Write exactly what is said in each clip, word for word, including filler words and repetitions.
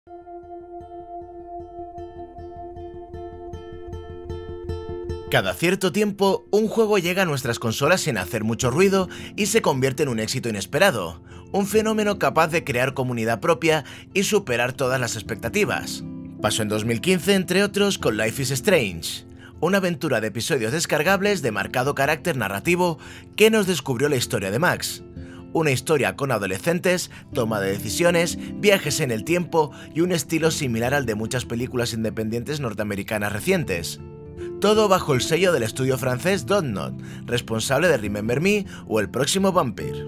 Cada cierto tiempo, un juego llega a nuestras consolas sin hacer mucho ruido y se convierte en un éxito inesperado, un fenómeno capaz de crear comunidad propia y superar todas las expectativas. Pasó en dos mil quince, entre otros, con Life is Strange, una aventura de episodios descargables de marcado carácter narrativo que nos descubrió la historia de Max. Una historia con adolescentes, toma de decisiones, viajes en el tiempo y un estilo similar al de muchas películas independientes norteamericanas recientes. Todo bajo el sello del estudio francés Dontnod, responsable de Remember Me o el próximo Vampire.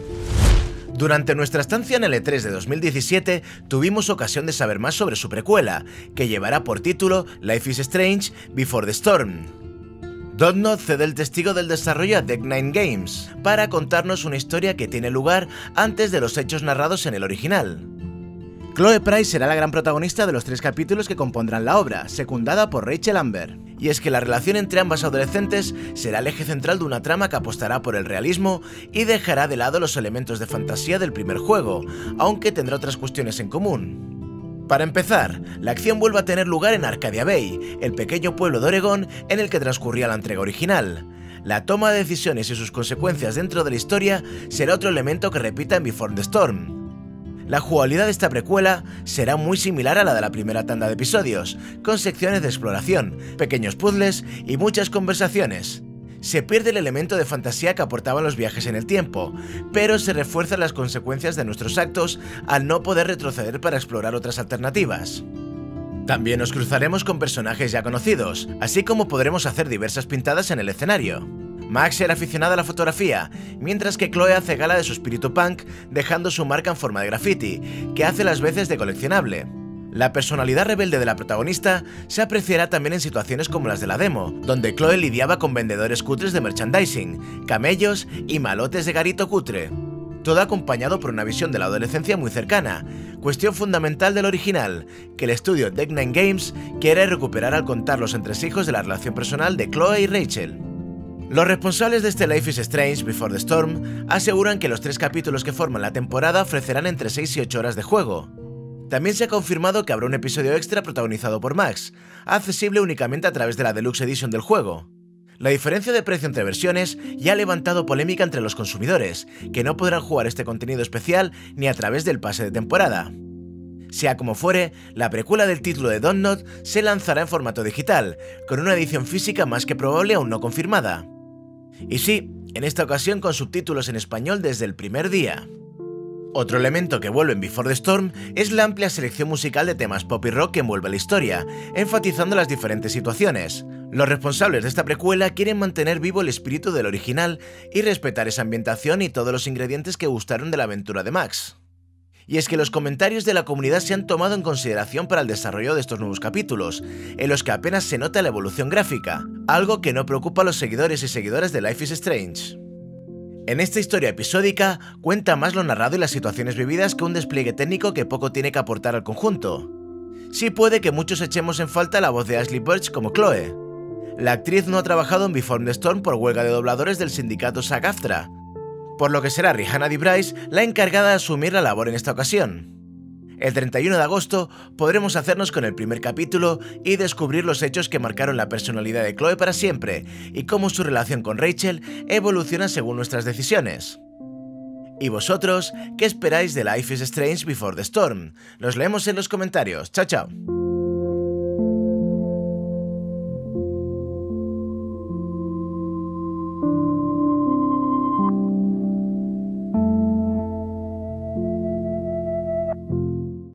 Durante nuestra estancia en el E tres de dos mil diecisiete, tuvimos ocasión de saber más sobre su precuela, que llevará por título Life is Strange Before the Storm. Dontnod cede el testigo del desarrollo a Deck Nine Games, para contarnos una historia que tiene lugar antes de los hechos narrados en el original. Chloe Price será la gran protagonista de los tres capítulos que compondrán la obra, secundada por Rachel Amber. Y es que la relación entre ambas adolescentes será el eje central de una trama que apostará por el realismo y dejará de lado los elementos de fantasía del primer juego, aunque tendrá otras cuestiones en común. Para empezar, la acción vuelve a tener lugar en Arcadia Bay, el pequeño pueblo de Oregón en el que transcurría la entrega original. La toma de decisiones y sus consecuencias dentro de la historia será otro elemento que repita en Before the Storm. La jugabilidad de esta precuela será muy similar a la de la primera tanda de episodios, con secciones de exploración, pequeños puzzles y muchas conversaciones. Se pierde el elemento de fantasía que aportaban los viajes en el tiempo, pero se refuerzan las consecuencias de nuestros actos al no poder retroceder para explorar otras alternativas. También nos cruzaremos con personajes ya conocidos, así como podremos hacer diversas pintadas en el escenario. Max era aficionada a la fotografía, mientras que Chloe hace gala de su espíritu punk, dejando su marca en forma de graffiti, que hace las veces de coleccionable. La personalidad rebelde de la protagonista se apreciará también en situaciones como las de la demo, donde Chloe lidiaba con vendedores cutres de merchandising, camellos y malotes de garito cutre. Todo acompañado por una visión de la adolescencia muy cercana, cuestión fundamental del original, que el estudio Deck Nine Games quiere recuperar al contar los entresijos de la relación personal de Chloe y Rachel. Los responsables de este Life is Strange Before the Storm aseguran que los tres capítulos que forman la temporada ofrecerán entre seis y ocho horas de juego. También se ha confirmado que habrá un episodio extra protagonizado por Max, accesible únicamente a través de la Deluxe Edition del juego. La diferencia de precio entre versiones ya ha levantado polémica entre los consumidores, que no podrán jugar este contenido especial ni a través del pase de temporada. Sea como fuere, la precuela del título de Dontnod se lanzará en formato digital, con una edición física más que probable aún no confirmada. Y sí, en esta ocasión con subtítulos en español desde el primer día. Otro elemento que vuelve en Before the Storm es la amplia selección musical de temas pop y rock que envuelve la historia, enfatizando las diferentes situaciones. Los responsables de esta precuela quieren mantener vivo el espíritu del original y respetar esa ambientación y todos los ingredientes que gustaron de la aventura de Max. Y es que los comentarios de la comunidad se han tomado en consideración para el desarrollo de estos nuevos capítulos, en los que apenas se nota la evolución gráfica, algo que no preocupa a los seguidores y seguidoras de Life is Strange. En esta historia episódica cuenta más lo narrado y las situaciones vividas que un despliegue técnico que poco tiene que aportar al conjunto. Sí puede que muchos echemos en falta la voz de Ashley Burch como Chloe. La actriz no ha trabajado en Before the Storm por huelga de dobladores del sindicato SAG-AFTRA, por lo que será Rihanna DeBrice la encargada de asumir la labor en esta ocasión. El treinta y uno de agosto podremos hacernos con el primer capítulo y descubrir los hechos que marcaron la personalidad de Chloe para siempre y cómo su relación con Rachel evoluciona según nuestras decisiones. ¿Y vosotros qué esperáis de Life is Strange Before the Storm? Los leemos en los comentarios. ¡Chao, chao!